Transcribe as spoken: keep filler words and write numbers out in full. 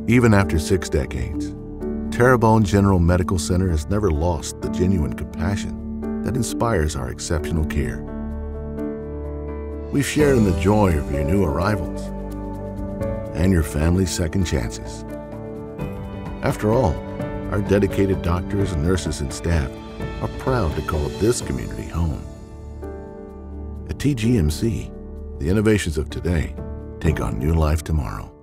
Even after six decades, Terrebonne General Medical Center has never lost the genuine compassion that inspires our exceptional care. We've shared in the joy of your new arrivals and your family's second chances. After all, our dedicated doctors, nurses, and staff are proud to call this community home. At T G M C, the innovations of today take on new life tomorrow.